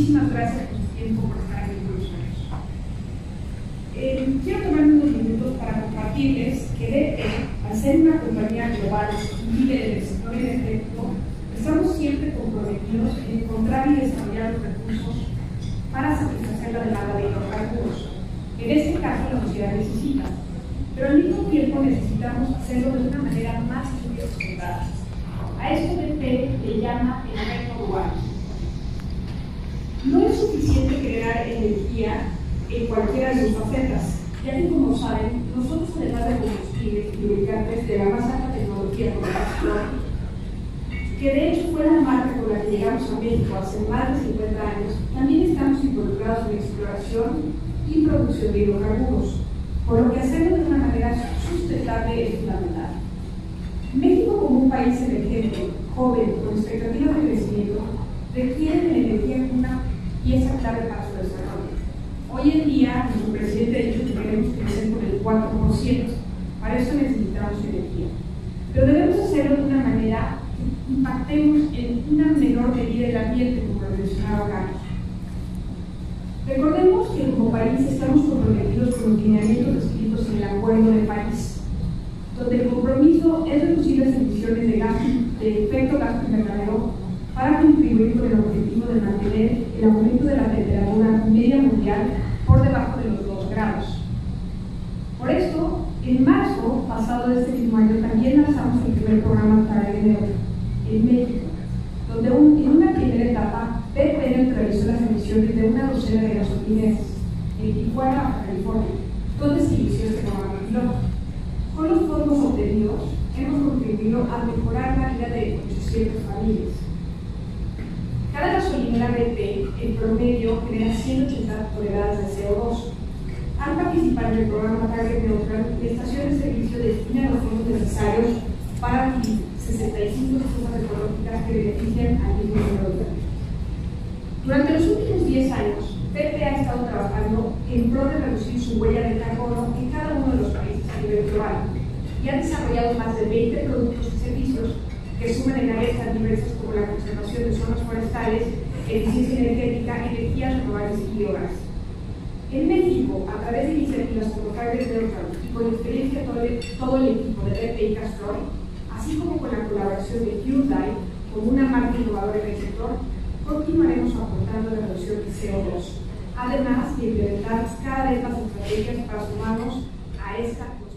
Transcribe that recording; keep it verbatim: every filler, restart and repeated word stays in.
muchísimas gracias por su tiempo, por estar aquí con nosotros. Eh, quiero tomarme unos minutos para compartirles que D P, al ser una compañía global líder en el sector energético, estamos siempre comprometidos en encontrar y desarrollar los recursos para satisfacer la demanda de hidrocarburos, que en este caso la sociedad necesita, pero al mismo tiempo necesitamos hacerlo de una manera más limpia y sustentable. A esto D P le llama el reto urbano. No es suficiente crear energía en cualquiera de sus facetas, ya que, como saben, nosotros, además de combustibles y lubricantes de la más alta tecnología como el que de hecho fue la marca con la que llegamos a México hace más de cincuenta años, también estamos involucrados en exploración y producción de hidrocarburos, por lo que hacerlo de una manera sustentable es fundamental. México, como un país emergente, joven, con expectativas de crecimiento, requiere de la energía como una pieza clave para su desarrollo. Hoy en día, nuestro presidente ha dicho que queremos crecer por el cuatro por ciento. Para eso necesitamos energía. Pero debemos hacerlo de una manera que impactemos en una menor medida el ambiente, como lo mencionaba Carlos. Recordemos que como país estamos comprometidos con los lineamientos descritos en el Acuerdo de París, donde el compromiso es reducir las emisiones de, gas, de efecto gas invernadero para contribuir con el objetivo de mantener el aumento de la temperatura media mundial por debajo de los dos grados. Por esto, en marzo pasado de este mismo año también lanzamos el primer programa Target Neutral en México, donde un, en una primera etapa B P neutralizó las emisiones de una docena de gasolineras en Tijuana, Baja California, donde se inició este programa piloto. Con los fondos obtenidos, hemos contribuido a mejorar la vida de ochocientas familias. Cada gasolinera B P, en promedio, genera ciento ochenta toneladas de C O dos. Al participar en el programa Target Neutral, la estación de servicio destina los fondos necesarios para sesenta y cinco reformas ecológicas que benefician al mismo productor. Durante los últimos diez años, B P ha estado trabajando en pro de reducir su huella de carbono en cada uno de los países a nivel global y ha desarrollado más de veinte productos y servicios que suman en áreas tan diversas como la conservación de zonas forestales, eficiencia energética, energías renovables y biogás. En México, a través de iniciativas como Target Neutral y con experiencia de todo el, todo el equipo de B P y Castrol, así como con la colaboración de Hyundai como una marca innovadora en el sector, continuaremos aportando la reducción de C O dos, además de implementar cada vez más estrategias para sumarnos a esta